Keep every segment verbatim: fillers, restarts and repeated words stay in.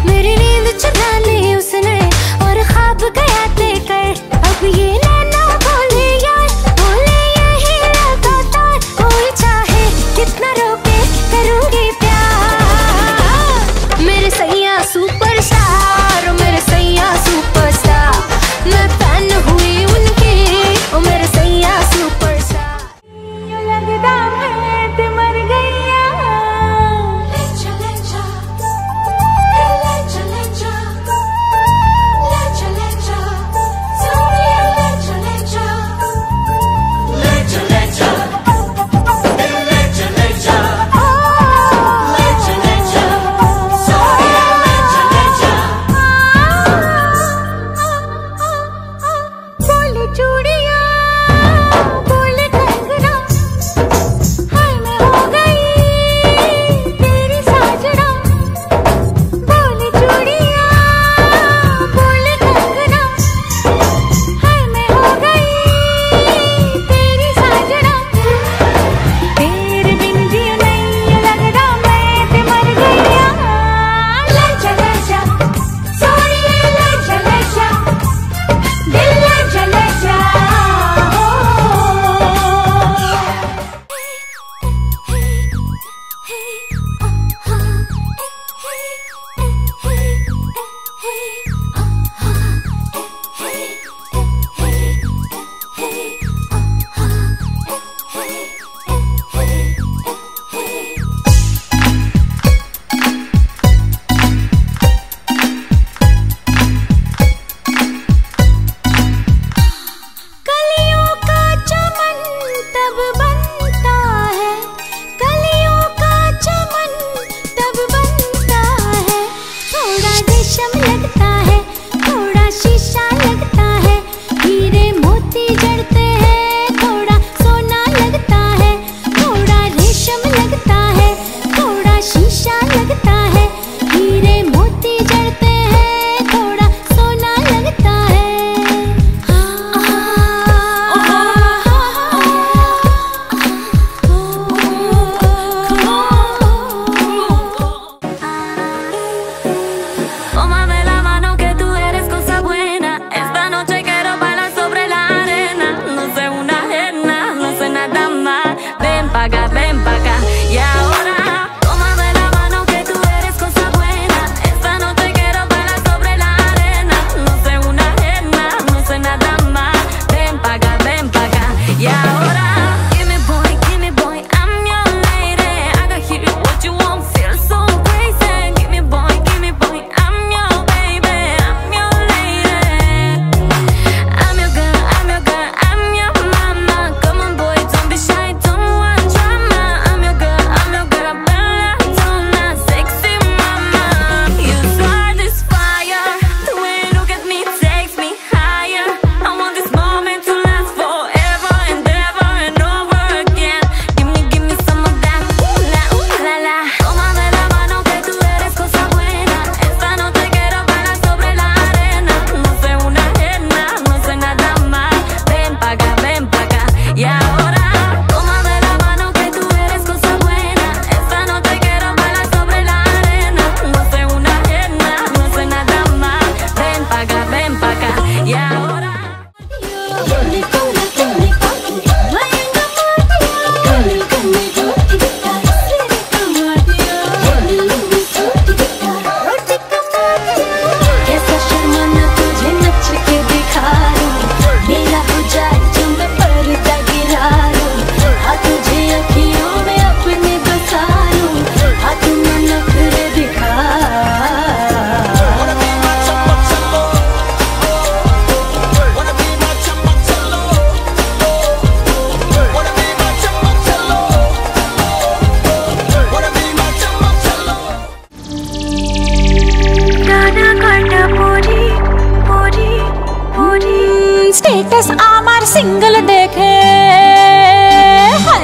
मेरी नींद चुरा ली उसने और ख्वाब गया देकर। अब ये नैना बोले यार, बोले यही लगातार, कोई चाहे कितना रोके करूंगी प्यार। मेरे सैया सुपरस्टार, मेरे सैया सुपरस्टार, मैं फैन हुई उनकी, ओ मेरे सैया सुपरस्टार। लगता मैं ते मर गईया, ले चले जा, ले चले जा, ले चले जा, सोनिया ले चले जा, ले चले जा, ले चले जा, ले चले जा, सोनिया ले चले जा। बोले चूड़िया, बोले कंगना, हाय मैं हो गई तेरी साजना। बोले चूड़िया, बोले कंगना, हाय मैं हो गई तेरी साजना। तेरे बिन जियो नहीं लगता मैं ते मर गईया। ले चले जा, सोनिया ले चले जा, दिल ले चले जा। कलियों का चमन तब बनता है, कलियों का चमन तब बनता है। थोड़ा रेशम लगता है, थोड़ा शीशा लगता है, हीरे मोती जड़ते हैं, थोड़ा सोना लगता है। थोड़ा रेशम लगता है, थोड़ा शीशा लगता है, हीरे मोती जड़ते हैं, थोड़ा सोना लगता है। Tómame la mano que tú eres cosa buena. Esta noche quiero bailar sobre la arena. No sé una ajena, no sé nada más. Ven pa' acá, ven pa' acá. Y ahora, tómame la mano que tú eres cosa buena. Esta noche quiero bailar sobre la arena. No sé una ajena, no sé nada más. Ven pa' acá, ven pa' acá. Y ahora, give me boy, give me boy, I'm your lady. I can hear what you want, feel so crazy. Give me boy, give me boy, I'm your baby, I'm your lady. I'm your girl, I'm your girl, I'm your mama. Come on boy, don't be shy, don't want drama. I'm your girl, I'm your girl, bella donna, sexy mama. You start this fire, the way you look at me takes me higher. I want this moment to last forever and ever and over again. Give me, give me some of that, ooh la, ooh la la. Tómame la mano que tú eres cosa buena. Esta noche quiero bailar sobre la arena. No sé una ajena, no sé nada más. Ven pa' acá, ven pa' acá. Y ahora, tómame la mano que tú eres cosa buena. Esta noche quiero bailar sobre la arena. No sé una ajena, no sé nada más. Ven pa' acá, ven pa' acá. Y ahora. कैसा शर्माना तुझे नच के दिखा दूं, मेरा हो जाए जो मैं पर्दा गिरा दूं। हाँ तुझे अखियों में अपने बसा लूं, हाँ तुम नखरे दिखा। गाना काटा पूरी पूरी पूरी स्टेटस आमार सिंगल देखे हाय।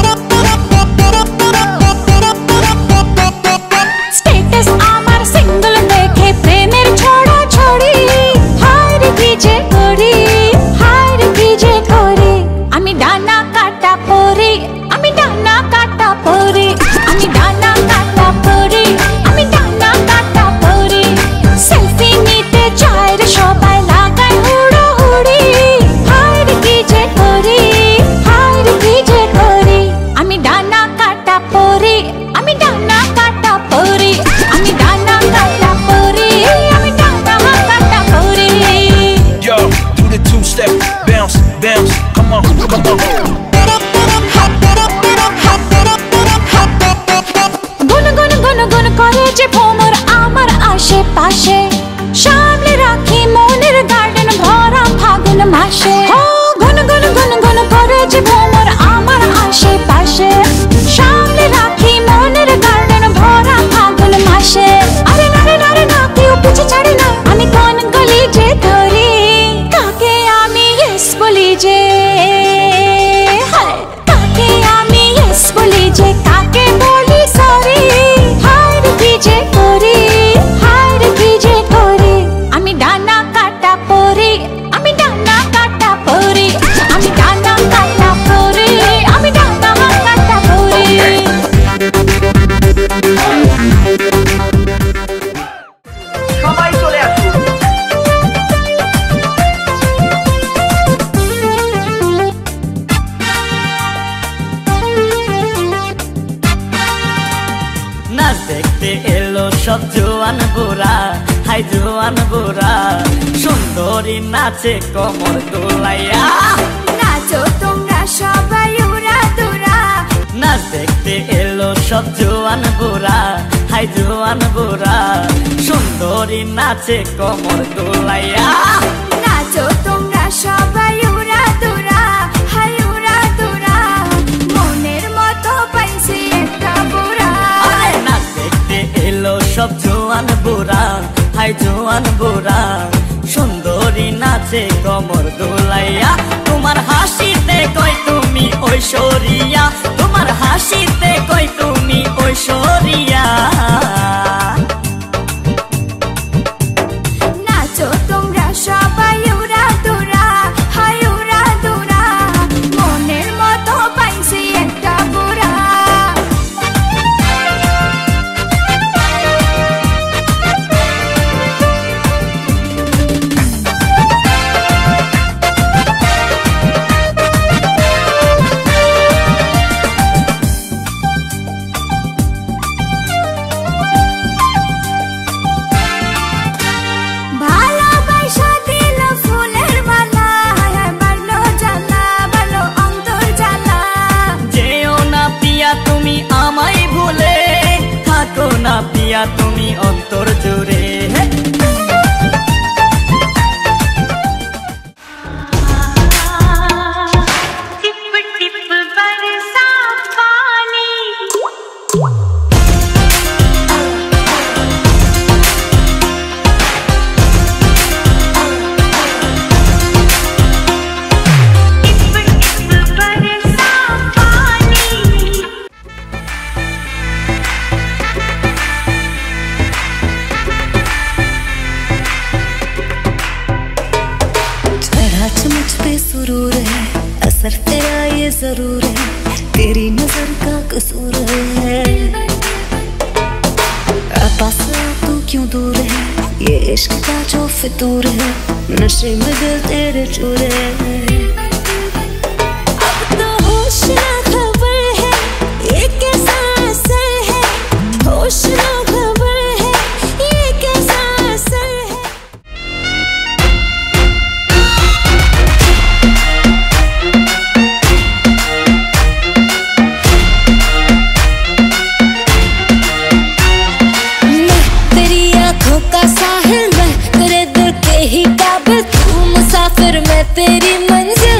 स्टेटस आमार सिंगल देखे प्रेमेर छोड़ा छोड़ी हाय रे कीजे करी हाय रे कीजे करी। आमी डाना काटा पोरी आमी डाना काटा पोरी आमी डाना काटा पोरी आमी डाना काटा पोरी। জোয়ান বুড়া, হাই জোয়ান বুড়া, সুন্দরী নাচে কোমর দোলাইয়া। নাচো তোমরা সবাই উড়া দুরা, নাচ দেখতে এলো সব জোয়ান বুড়া, হাই জোয়ান বুড়া, সুন্দরী নাচে কোমর দোলাইয়া। নাচো তোমরা সবাই উড়া দুরা, হাই উড়া দুরা, মনের মতো পাইছি একটা বুড়া। নাচ দেখতে এলো সব জোয়ান বুড়া, হাই জোয়ান বুড়া, সুন্দরী নাচে কোমর দোলাইয়া। তোমার হাসিতে কই তুমি ঐশ্বরিয়া, তোমার হাসিতে কই তুমি ঐশ্বরিয়া। নাচো তোমরা সবাই উড়া দুরা, হাই উড়া দুরা, মনের মতো পাইছি একটা বুড়া। পিয়া তুমি অন্তর জুড়ে। मुझ पे सुरूर है, असर तेरा ये जरूर है, तेरी नजर का कसूर है। पास तू क्यों दूर है, ये इश्क का जो फितूर है, नशे में दिल तेरे चूर है। अब तो होश ना खबर है, ये कैसा असर है, होश ना खबर है, ये कैसा असर है। मुसाफिर मैं तेरी मंजिल,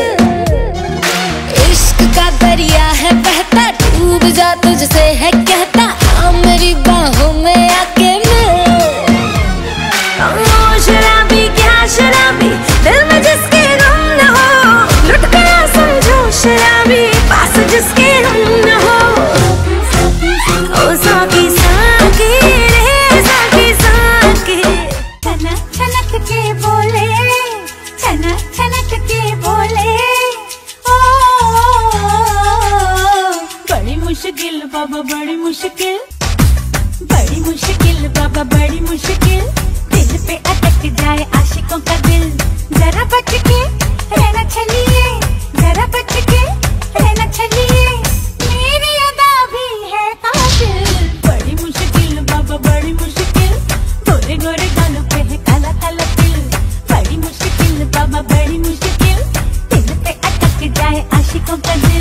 इश्क का दरिया है बहता, डूब जा तुझसे है कहता, आ मेरी बाहों में आके मिल। ओ शराबी क्या शराबी, दिल में जिसके गम न हो, लुट गया समझो शराबी, पास जिसके हम न हो। ओ साकी साकी रे साकी साकी, छनक छनक के बोले, छनक छनक के बोले, ओ बड़ी मुश्किल बाबा बड़ी मुश्किल, बड़ी मुश्किल बाबा बड़ी मुश्किल, दिल पे अटक जाए आशिकों का दिल, जरा बच के रहना चलिए, जरा बच के रहना चलिए, मेरी अदा भी है कातिल। बड़ी मुश्किल बाबा बड़ी मुश्किल, गोरे गोरे गालों पे है काला काला तिल, बड़ी मुश्किल बाबा बड़ी मुश्किल, दिल पे अटक जाए आशिकों का दिल।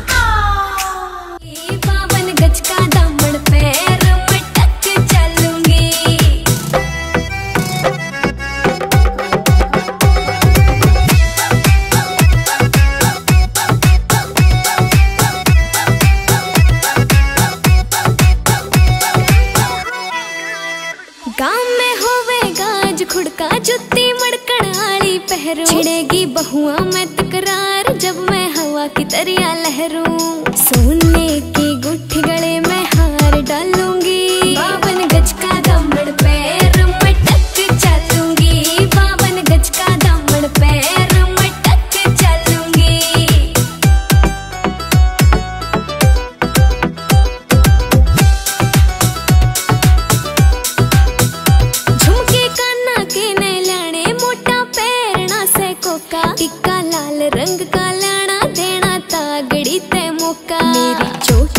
बावन गज का दामन पैर में टक चलूंगी, गाँव में होवेगा आज खुड़का, जुत्ती मड़कड़ आली पहरू, छिड़ेगी बहुआ में तकरार, जब मैं हवा की तरिया लहरूं, सोने की गुट्ठी गले में हार डालूंगी, बावन गज का दामन पैर में टक चलूंगी, बावन गज का दामन पैर में टक चलूंगी। झुमके काना के न लाने, मोटा पैरना से कोका, टिक्का लाल रंग का लाना देना, तागड़ी ते मौका, मेरी चोट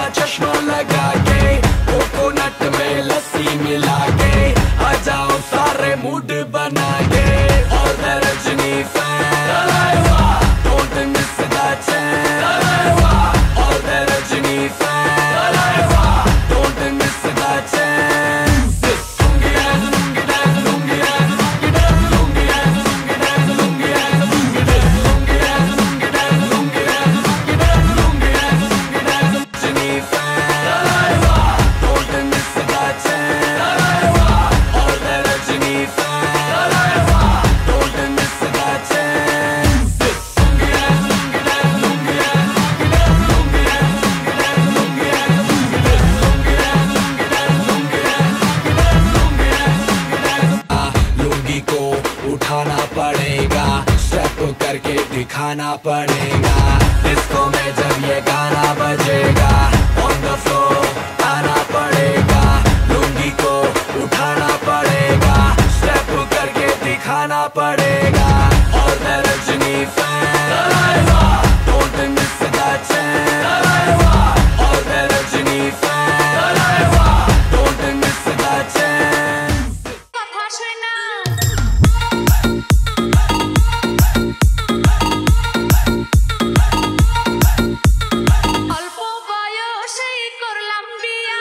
चश्मा लगा के कोकोनट में लस्सी मिला के आ जाओ सारे मूड बना के और the Rajini fan don't miss the chain और the Rajini fan don't miss the chain lungi as lungi as lungi as lungi as lungi as lungi as lungi as lungi as lungi as lungi as lungi as lungi as lungi as lungi as Rajni fan don't miss the chain और the Rajini fan don't miss the chain lungi as lungi as lungi as lungi as lungi as lungi as lungi as lungi as lungi as lungi को उठाना पड़ेगा step करके दिखाना पड़ेगा disco में जब ये गाना बजेगा ऑन द फ्लोर आना पड़ेगा लुंगी को उठाना पड़ेगा स्टेप करके दिखाना पड़ेगा और the Rajini fan don't miss the chain और the Rajini fan don't miss the chain অল্প বয়সেই করলাম বিয়া